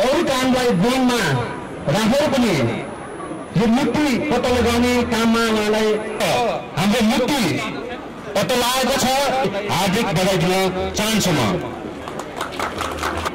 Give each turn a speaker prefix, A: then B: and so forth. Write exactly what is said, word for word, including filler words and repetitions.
A: अरू कामलाई बोनमा राखेर पनि यो मुक्ति पत्ता लगाउने काममा उहाँलाई हाम्रो मुक्ति पत्ता लागेको छ। हार्दिक बधाई दिन चाहन्छु म।